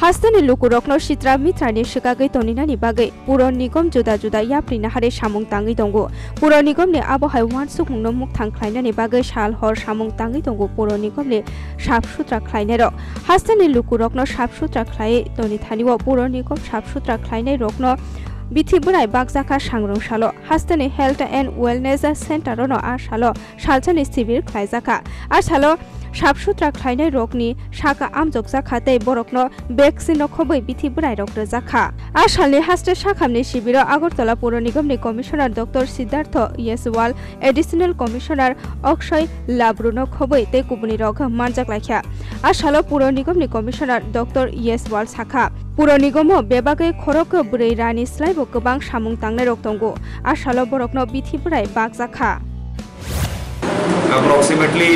हास्तनि लुकुरकनो सित्रा मित्रानि सिगागै तनिनानि बागै पुर निगम जुदा जुदा याप्रिना हारे सामुं तांगै दंगो पुर निगमनि आबहाय वानसुकनो मुख थांख्लायनानि बागै साल हर सामुं तांगै दंगो पुर निगमनि साफसुथ्रा ख्लायनाय रक हास्तनि लुकुरकनो साफसुथ्रा ख्लाय तनि थानिव पुर निगम साफसुथ्रा ख्लायनाय रकनो बिथिबुनाय बागजाखा सांग्रंसालो हास्तनि हेल्थ एंड वेलनेस सेंटर नो आसालो सालचनि सिबिर ख्लायजाखा आसालो साफसुथ्रा ख्लायनाय रकनि साका आमजक जाखाते बरकनो वैक्सीन खबै बिथिबुनाय रक जाखा आसालनि हास्ते साखामनि शिबिर आगरतला पौर निगमनि commissioner doctor Siddharth Yeswal additional commissioner Akshay लाब्रुनो खबै ते कुबुनि रक मानजाक लाखिया आसालो पौर निगमनि कमिशनार डॉक्टर येसवाल साखा पौर निगमो बेबागै खरक बुरै रानि स्लाइबो गोबां सामुं तांनाय रक दंगो आसालो बरकनो बिथिबुनाय बाग जाखा अप्रोक्सीमेटली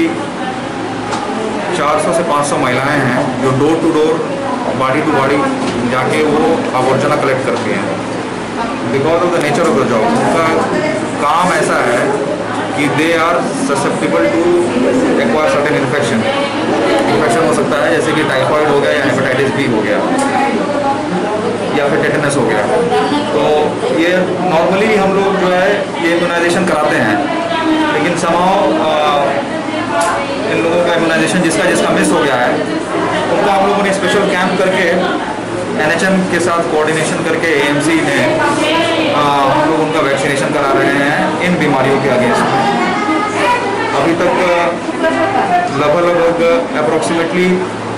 400 से 500 महिलाएं हैं जो door to door body to body जाके वो आवर्जना कलेक्ट करती हैं। Because of the nature of the job उनका काम ऐसा है कि they are susceptible to acquire certain infection हो सकता है जैसे कि टाइफाइड हो गया या हेपेटाइटिस बी हो गया या फिर टेटनस हो गया। तो ये नॉर्मली हम लोग जो है ये इम्यूनाइजेशन कराते हैं, लेकिन समाव इन लोगों का इम्यूनाइजेशन जिसका मिस हो गया है उनका हम लोगों ने स्पेशल कैंप करके NHM के साथ कोऑर्डिनेशन करके AMC में हम लोग उनका वैक्सीनेशन करा रहे हैं इन बीमारियों के अगेंस्ट। अभी तक लगभग अप्रोक्सीमेटली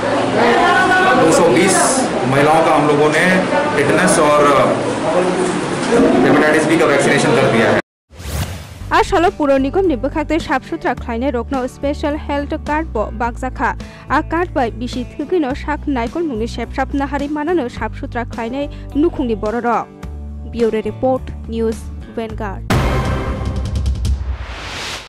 220 महिलाओं का हम लोगों ने टेटनस और हेपेटाइटिस बी का वैक्सीनेशन कर दिया है। आसालो पुर निगमनि बखाते साफसुथ्रा ख्लायनाय रकनो स्पेशल हेल्थ कार्ड बो बागजाखा आ कार्ड बाय बिसि थुगिनो साक नायकल मुंनि सेपसाप नाहारि मानानो साफसुथ्रा ख्लायनाय नुखुंनि बर' रक ब्यूरो रिपोर्ट न्यूज वेनगार्ड।